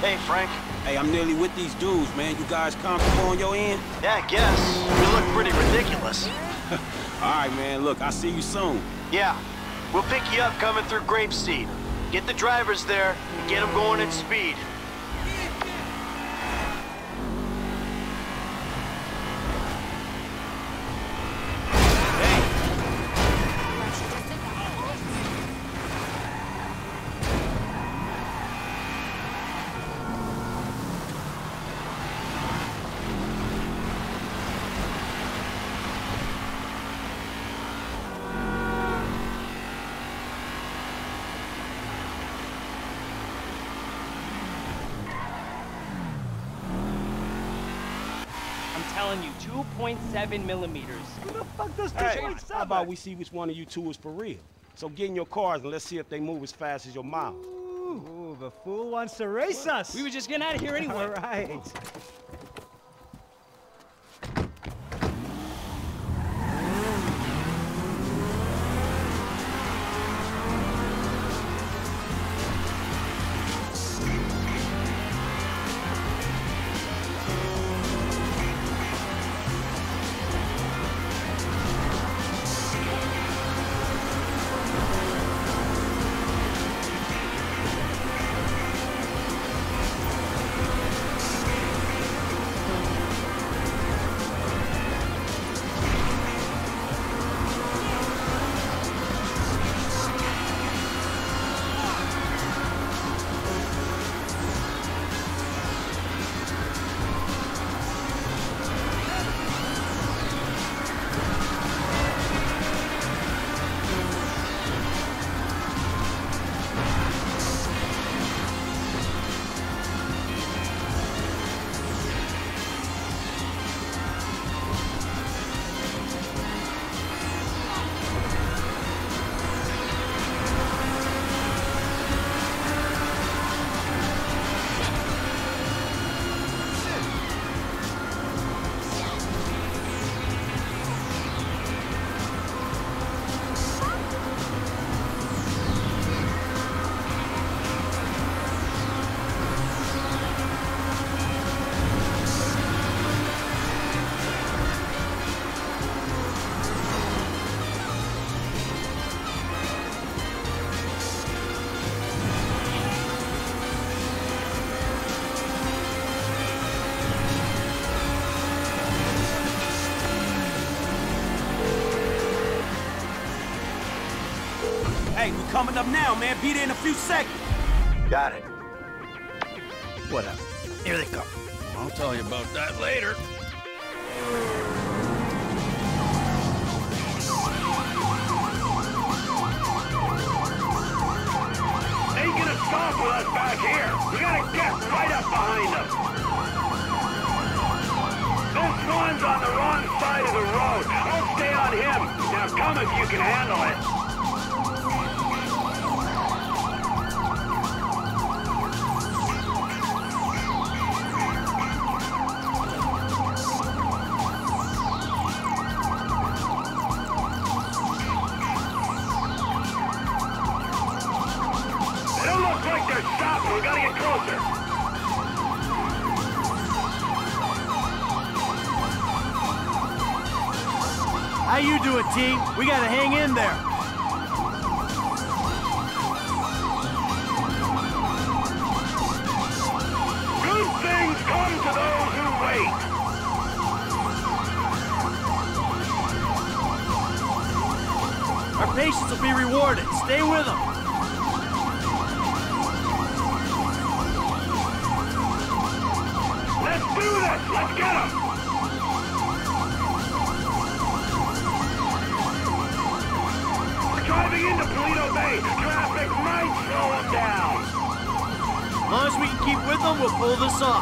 Hey, Frank. Hey, I'm nearly with these dudes, man. You guys comfortable on your end? Yeah, I guess. You look pretty ridiculous. All right, man. Look, I'll see you soon. Yeah. We'll pick you up coming through Grapeseed. Get the drivers there and get them going at speed. I'm telling you, 2.7 millimeters. Who the fuck does Hey, 2.7? how about we see which one of you two is for real? So get in your cars and let's see if they move as fast as your mouth. Ooh, the fool wants to race us. We were just getting out of here anyway. All right. Hey, we coming up now, man. Be there in a few seconds. Got it. Whatever. Here they come. I'll tell you about that later. Ain't gonna stop with us back here. We gotta get right up behind them. This one's on the wrong side of the road. I'll stay on him. Now come if you can handle it. They don't look like they're stopping. We gotta get closer. How you doing, team? We gotta hang in there. Good things come to those who wait. Our patience will be rewarded. Stay with them. Let's do this! Let's get them! We're driving into Paleto Bay. Traffic might slow them down. As long as we can keep with them, we'll pull this off.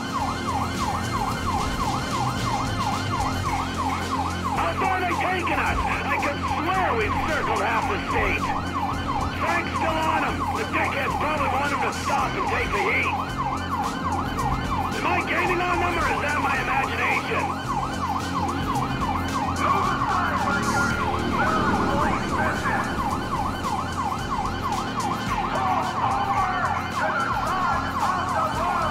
How far are they taking us? I could swear we've circled half the state. Frank's still on him. The dickheads probably want him to stop and take the heat. Am I gaining on them, or is that my imagination? Move aside, police.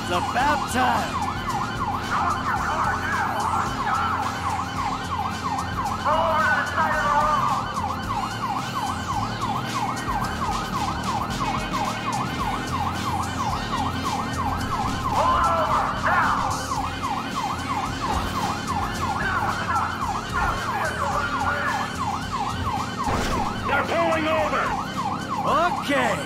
It's about time. They're pulling over! Okay.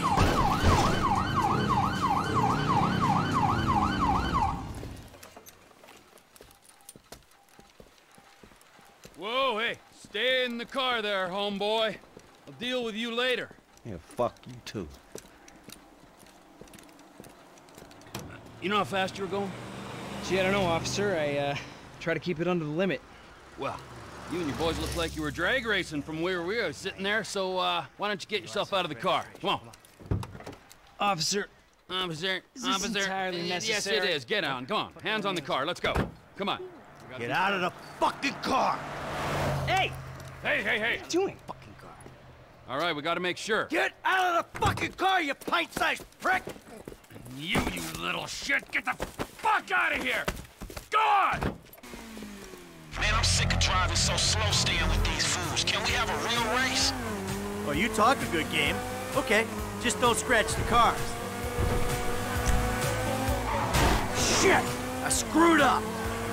Whoa, hey, stay in the car there, homeboy. I'll deal with you later. Yeah, fuck you too. You know how fast you were going? Gee, I don't know, officer. I try to keep it under the limit. Well, you and your boys look like you were drag racing from where we were sitting there, so why don't you get yourself out of the car? Come on. Officer, Officer, is this officer. entirely Yes, necessary? it is. Get on. Come on. Hands on the car. Let's go. Come on. Get out of the fucking car. Hey! Hey, hey, hey. What are you doing? Fucking car. All right, we got to make sure. Get out of the fucking car, you pint-sized prick! You little shit. Get the fuck out of here. Go on. Man, I'm sick of driving so slow staying with these fools. Can we have a real race? Well, you talk a good game. Okay, just don't scratch the cars. Shit! I screwed up!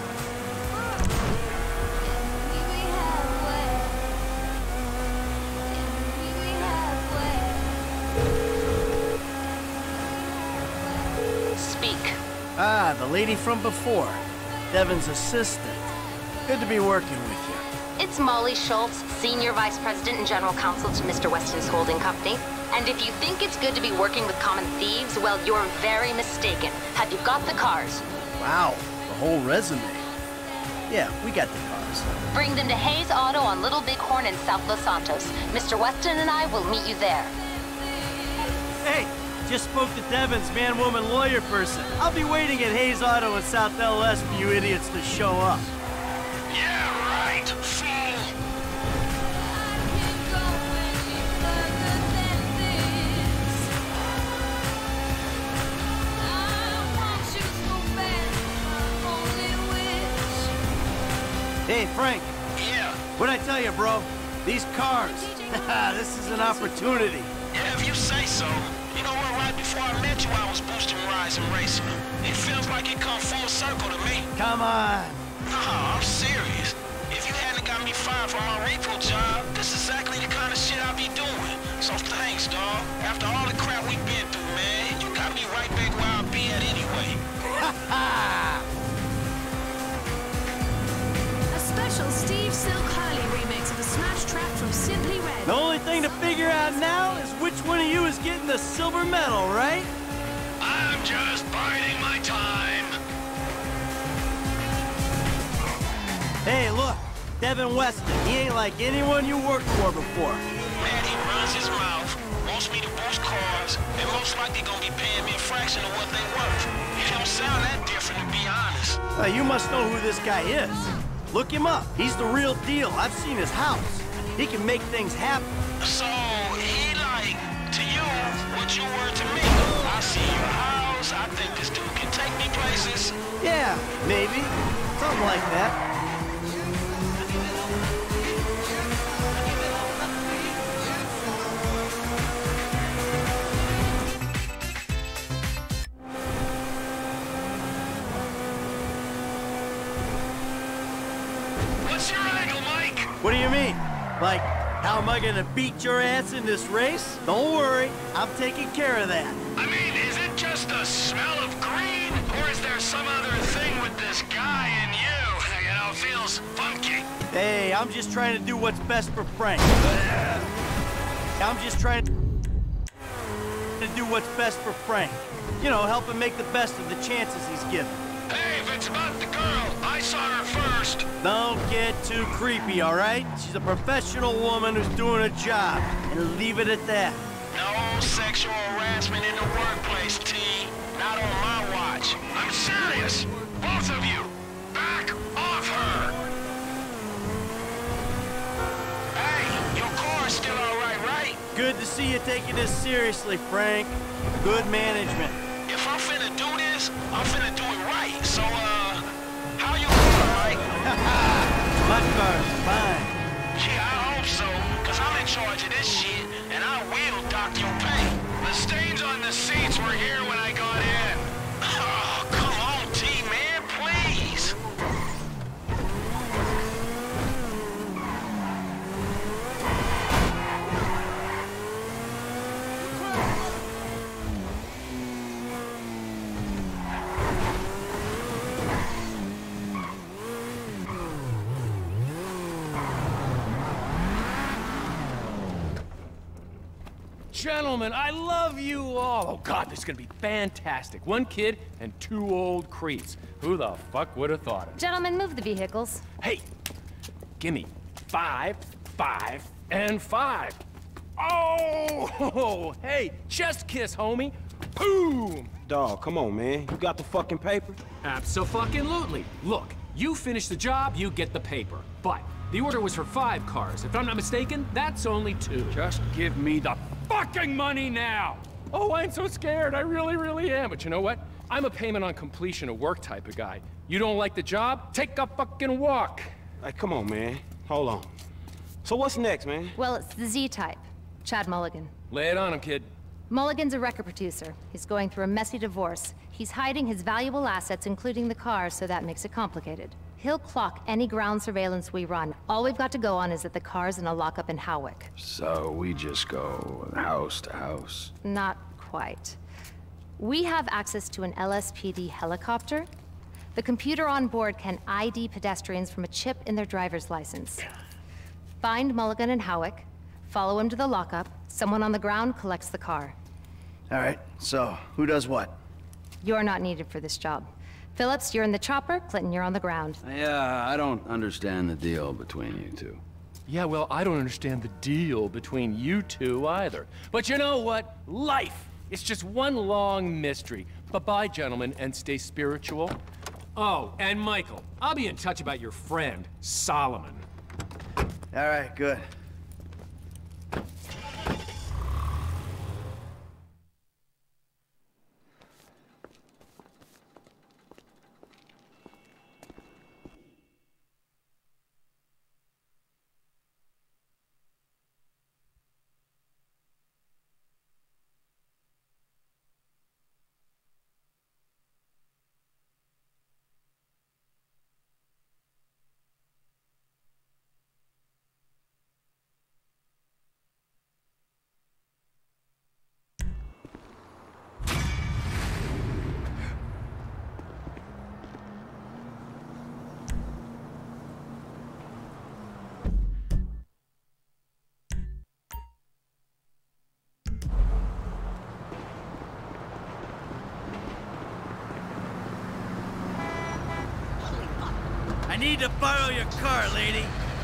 Speak. Ah, the lady from before. Devin's assistant. Good to be working with you. It's Molly Schultz, Senior Vice President and General Counsel to Mr. Weston's holding company. And if you think it's good to be working with common thieves, well, you're very mistaken. Have you got the cars? Wow, the whole resume. Yeah, we got the cars. Bring them to Hayes Auto on Little Bighorn in South Los Santos. Mr. Weston and I will meet you there. Hey, just spoke to Devin's man-woman lawyer person. I'll be waiting at Hayes Auto in South LS for you idiots to show up. Yeah, right, fool. Hey, Frank. Yeah. What'd I tell you, bro? These cars. This is an opportunity. Yeah, if you say so. You know what, right before I met you, I was boosting rides and racing. It feels like it come full circle to me. Come on. No, I'm serious. If you hadn't got me fired from my repo job, this is exactly the kind of shit I'll be doing. So thanks, dawg. After all the crap we've been through, man, you got me right back where I'll be at anyway. A special Steve Silk Hurley remix of a smash track from Simply Red. The only thing to figure out now is which one of you is getting the silver medal, right? I'm just biding my time. Hey, look. Devin Weston. He ain't like anyone you worked for before. Man, he runs his mouth, wants me to boost cars, and most likely gonna be paying me a fraction of what they worth. It don't sound that different, to be honest. You must know who this guy is. Look him up. He's the real deal. I've seen his house. He can make things happen. So, he like, to you, what you were to me. I see your house, I think this dude can take me places. Yeah, maybe. Something like that. What's your angle, Mike? What do you mean? Like, how am I gonna beat your ass in this race? Don't worry, I'm taking care of that. I mean, is it just the smell of green? Or is there some other thing with this guy and you? You know, feels funky. Hey, I'm just trying to do what's best for Frank. I'm just trying to do what's best for Frank. You know, help him make the best of the chances he's given. Hey, if it's about the girl, I saw her first. Don't get too creepy, all right? She's a professional woman who's doing a job, and leave it at that. No sexual harassment in the workplace, T. Not on my watch. I'm serious. Both of you. Back off her. Hey, your car's still all right? Good to see you taking this seriously, Frank. Good management. If I'm finna do this, this. I'm finna do it right. So, how you doing, Mike? My car's fine. Yeah, I hope so, cause I'm in charge of this shit, and I will dock your pay. The stains on the seats were here when I got in. Oh, come on, T-Man, please. Gentlemen, I love you all. Oh God, this is gonna be fantastic. One kid and 2 old creeps. Who the fuck would have thought it? Gentlemen, move the vehicles. Hey, gimme 5, 5, and 5. Oh, hey, chest kiss, homie. Boom. Dawg, come on, man. You got the fucking paper? Abso-fucking-lutely. Look, you finish the job, you get the paper. But the order was for 5 cars. If I'm not mistaken, that's only 2. Just give me the fucking money now! Oh, I'm so scared. I really, really am. But you know what? I'm a payment on completion of work type of guy. You don't like the job? Take a fucking walk. Hey, come on, man. Hold on. So what's next, man? Well, it's the Z-type. Chad Mulligan. Lay it on him, kid. Mulligan's a record producer. He's going through a messy divorce. He's hiding his valuable assets, including the car, so that makes it complicated. He'll clock any ground surveillance we run. All we've got to go on is that the car's in a lockup in Howick. So we just go house to house? Not quite. We have access to an LSPD helicopter. The computer on board can ID pedestrians from a chip in their driver's license. Find Mulligan in Howick, follow him to the lockup, someone on the ground collects the car. All right, so who does what? You're not needed for this job. Phillips, you're in the chopper. Clinton, you're on the ground. Yeah, I don't understand the deal between you two. Yeah, well, I don't understand the deal between you two either. But you know what? Life! It's just one long mystery. Bye-bye, gentlemen, and stay spiritual. Oh, and Michael, I'll be in touch about your friend, Solomon. All right, good. I need to borrow your car, lady.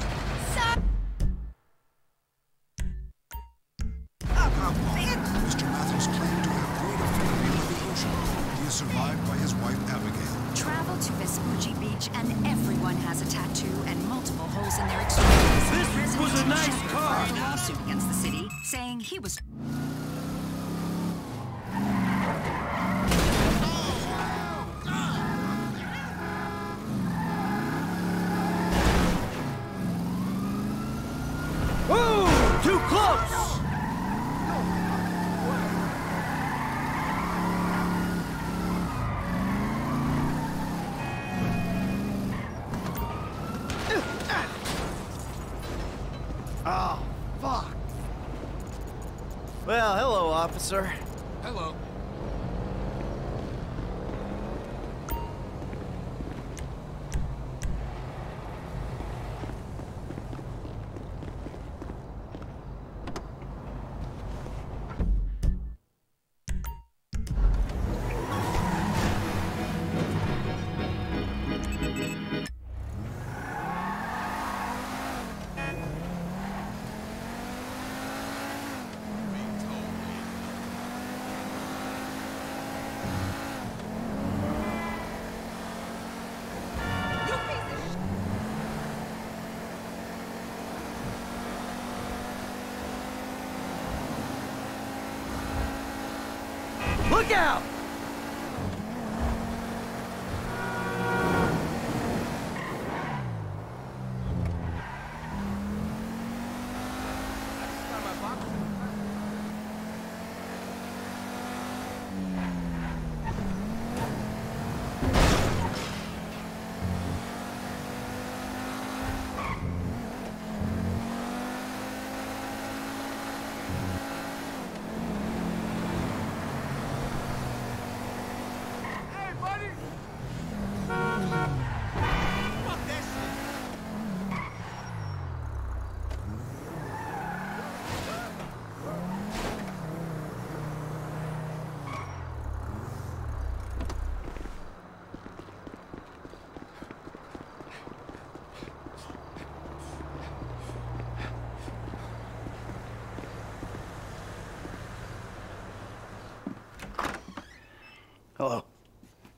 Mr. Matthews claimed to have great affinity with the ocean. He is survived by his wife, Abigail. Travel to Vespucci Beach and everyone has a tattoo and multiple holes in their extremities. This was a nice car. Filed a lawsuit against the city, saying he was... Too close! Oh, fuck. Well, hello, officer. Hello. Look out!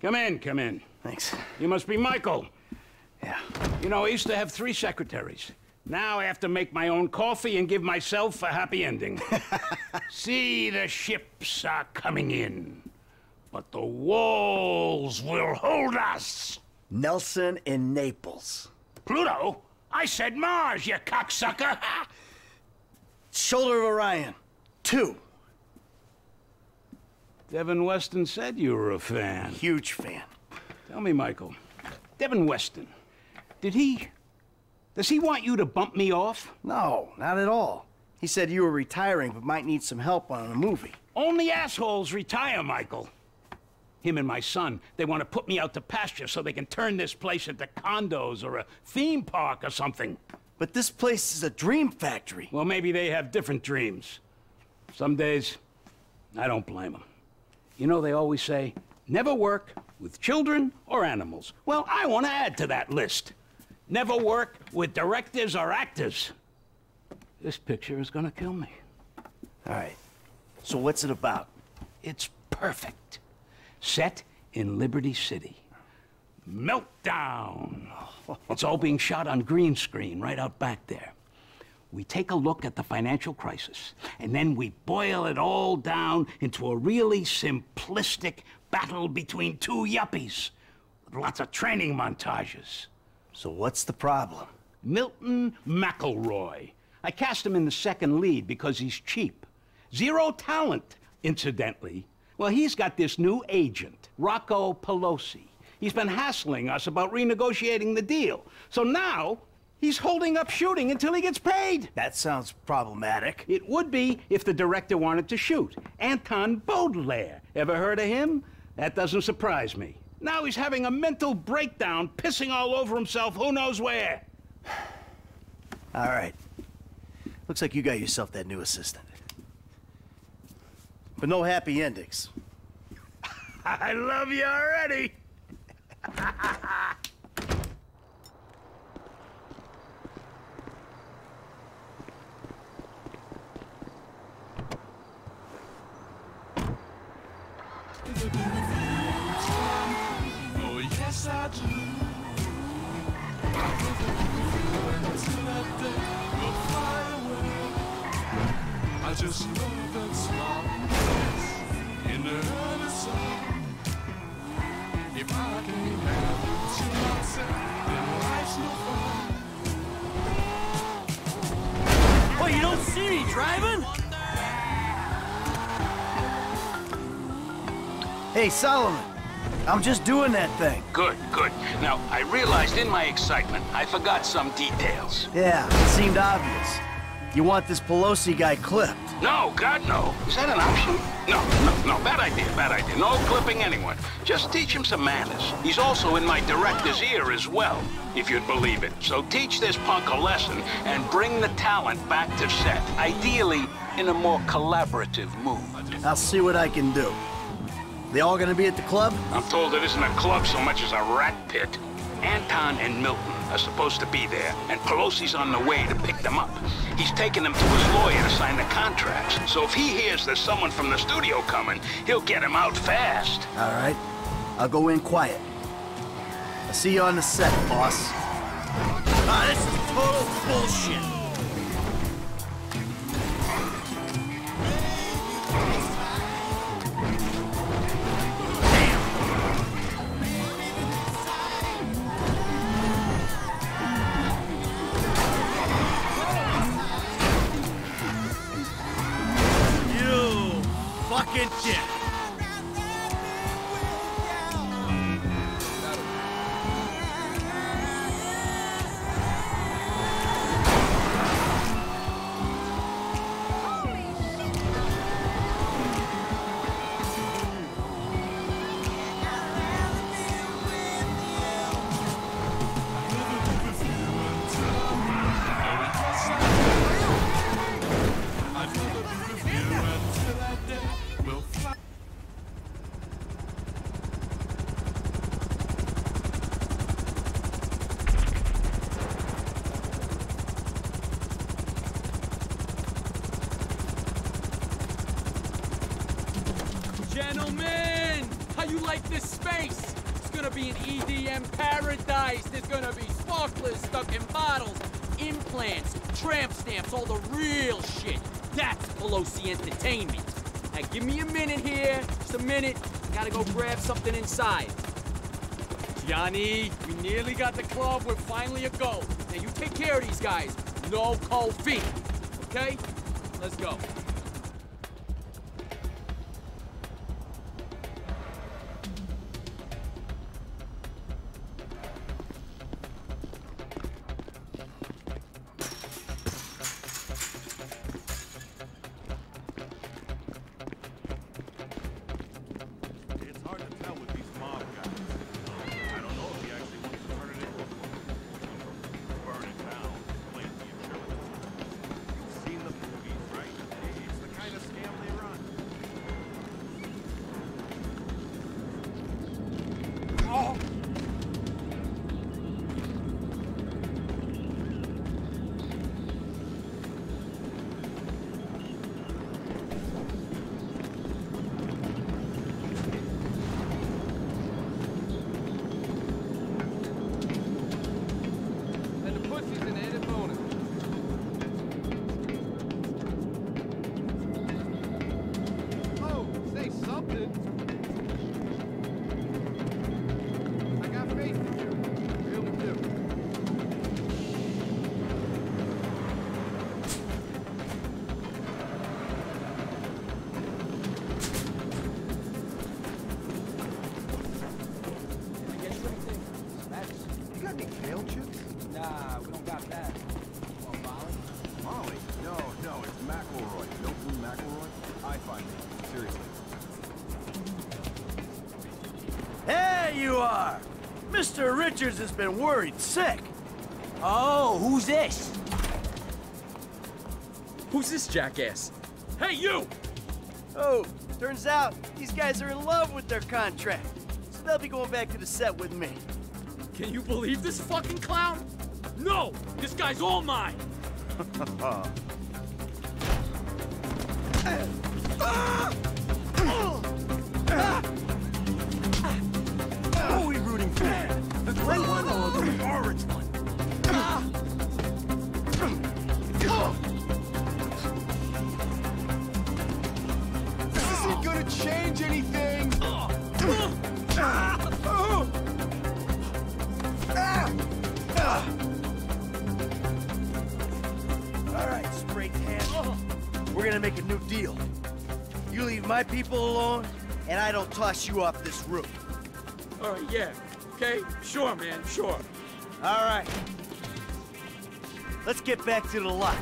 Come in, come in. Thanks. You must be Michael. Yeah. You know, I used to have 3 secretaries. Now I have to make my own coffee and give myself a happy ending. See, the ships are coming in, but the walls will hold us. Nelson in Naples. Pluto? I said Mars, you cocksucker! Shoulder of Orion. 2. Devin Weston said you were a fan. Huge fan. Tell me, Michael, Devin Weston, does he want you to bump me off? No, not at all. He said you were retiring but might need some help on a movie. Only assholes retire, Michael. Him and my son, they want to put me out to pasture so they can turn this place into condos or a theme park or something. But this place is a dream factory. Well, maybe they have different dreams. Some days, I don't blame them. You know, they always say, never work with children or animals. Well, I want to add to that list. Never work with directors or actors. This picture is gonna kill me. All right. So what's it about? It's perfect. Set in Liberty City. Meltdown. It's all being shot on green screen right out back there. We take a look at the financial crisis, and then we boil it all down into a really simplistic battle between 2 yuppies with lots of training montages. So what's the problem? Milton McElroy. I cast him in the second lead because he's cheap. 0 talent, incidentally. Well, he's got this new agent, Rocco Pelosi. He's been hassling us about renegotiating the deal. So now, he's holding up shooting until he gets paid. That sounds problematic. It would be if the director wanted to shoot. Anton Baudelaire. Ever heard of him? That doesn't surprise me. Now he's having a mental breakdown, pissing all over himself who knows where. All right. Looks like you got yourself that new assistant. But no happy endings. I love you already. Oh, yes, I do. I just love that smile in the early sun. If I can have it to myself, then life's no fun. Oh, you don't see me driving? Hey, Solomon. I'm just doing that thing. Good, good. Now, I realized in my excitement, I forgot some details. Yeah, it seemed obvious. You want this Pelosi guy clipped. No, God, no. Is that an option? No, bad idea, bad idea. No clipping anyone. Just teach him some manners. He's also in my director's ear as well, if you'd believe it. So teach this punk a lesson and bring the talent back to set. Ideally, in a more collaborative mood. I'll see what I can do. They all gonna be at the club? I'm told it isn't a club so much as a rat pit. Anton and Milton are supposed to be there, and Pelosi's on the way to pick them up. He's taking them to his lawyer to sign the contracts. So if he hears there's someone from the studio coming, he'll get him out fast. All right. I'll go in quiet. I'll see you on the set, boss. Ah, this is total bullshit. Fucking shit. Gentlemen, I you like this space. It's gonna be an EDM paradise. There's gonna be sparklers stuck in bottles, implants, tramp stamps, all the real shit. That's Pelosi Entertainment. Now give me a minute here, just a minute. Gotta go grab something inside. Johnny, we nearly got the club. We're finally a go. Now you take care of these guys. No cold feet. Okay? Let's go. It's hard to tell with these mob guys. I don't know if he actually wants to turn it into a burn it down, claim the insurance. You've seen the movies, right? It's the kind of scam they run. Oh! And the pussy's an added bonus. Oh, say something. I got faith in you. Really do. You got any kale chips? Nah, we don't got that. Want Molly? Molly? No, it's McElroy. Don't do McElroy? I find it. Seriously. There you are! Mr. Richards has been worried sick. Oh, who's this? Who's this jackass? Hey, you! Oh, turns out these guys are in love with their contract. So they'll be going back to the set with me. Can you believe this fucking clown? No! This guy's all mine! Who are we rooting for? The Glen one or the orange one? This isn't gonna change anything! All right, spray can. We're gonna make a new deal. You leave my people alone, and I don't toss you off this roof. All right, yeah. Okay? Sure, man, sure. All right. Let's get back to the lot.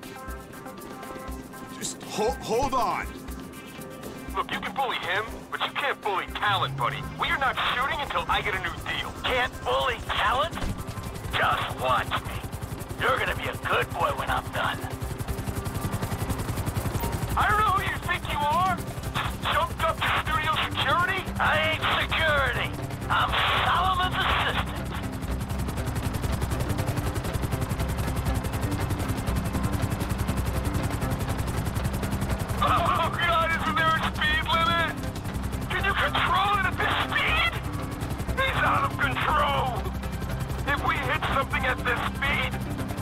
Just hold on. Look, you can bully him, but you can't bully talent, buddy. We are not shooting until I get a new deal. Can't bully talent? Just watch me. You're gonna be a good boy when I'm done. I don't know who you think you are. Jumped up to studio security? I ain't security. I'm Solomon's assistant. Oh, God, isn't there a speed limit? Can you control it at this speed? He's out of control. If we hit something at this speed...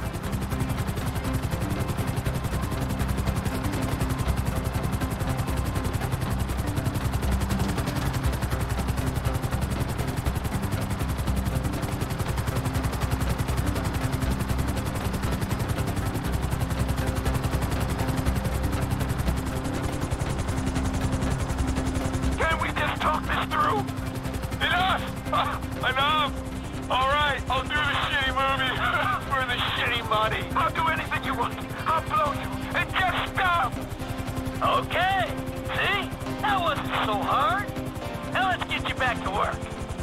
Can't we just talk this through? Enough! Enough! All right, I'll do the shitty movie for the shitty money. I'll do anything you want. I'll blow you and just stop! Okay. See? That wasn't so hard. Now let's get you back to work.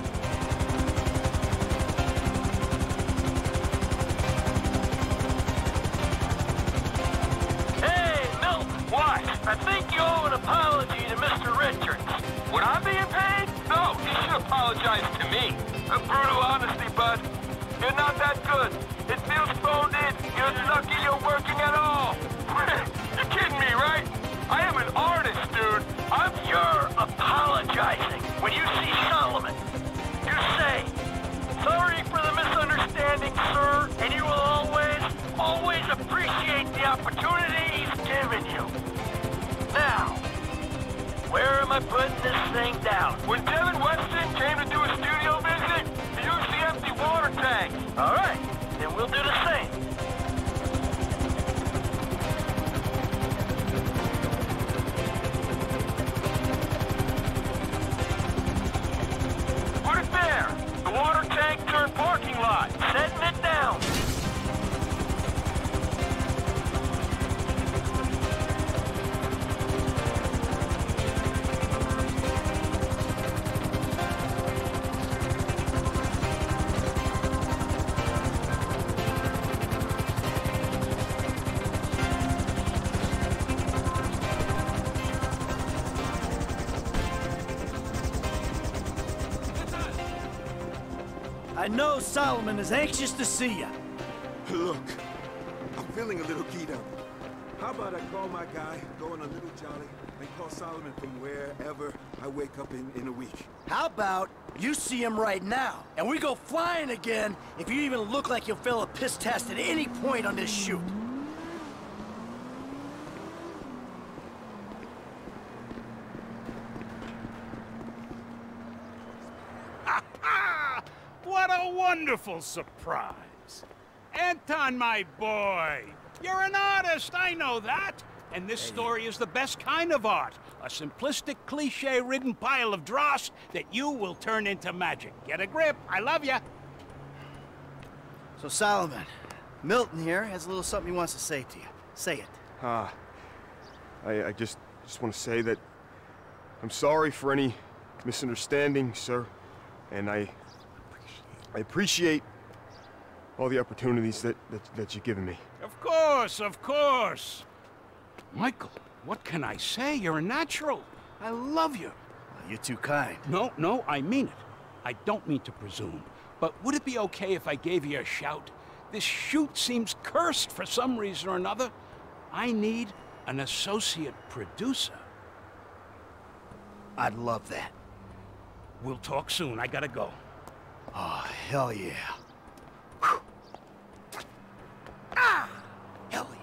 Hey, Milton. What? I think you owe an apology to Mr. Richards. Would I be paid? No, you should apologize to me. A brutal honesty, bud. You're not that good. It feels phoned in. You're lucky you're working at all. You're kidding me, right? I am an artist, dude. You're apologizing. When you by putting this thing down. When Devin Weston came to do a studio visit, he used the empty water tank. All right, then we'll do the same. Put it there. The water tank turned parking lot. Setting it down. I know Solomon is anxious to see you. Look, I'm feeling a little keyed up. How about I call my guy, go on a little jolly, and call Solomon from wherever I wake up in a week? How about you see him right now, and we go flying again if you even look like you'll fail a piss test at any point on this shoot. What a wonderful surprise. Anton, my boy, you're an artist, I know that. And this story is the best kind of art. A simplistic, cliche-ridden pile of dross that you will turn into magic. Get a grip, I love ya. So Solomon, Milton here has a little something he wants to say to you. Say it. I just want to say that I'm sorry for any misunderstanding, sir. And I appreciate all the opportunities that you've given me. Of course, of course. Michael, what can I say? You're a natural. I love you. You're too kind. No, I mean it. I don't mean to presume. But would it be okay if I gave you a shout? This shoot seems cursed for some reason or another. I need an associate producer. I'd love that. We'll talk soon. I gotta go. Oh, hell yeah. Hell yeah.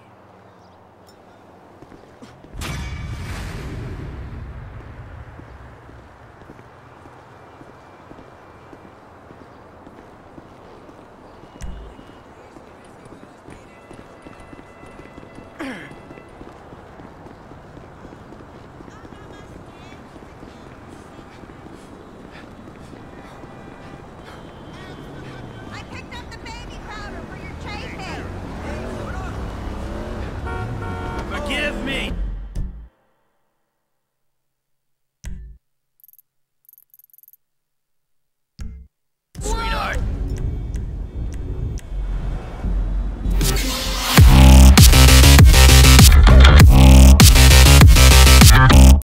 Forgive me,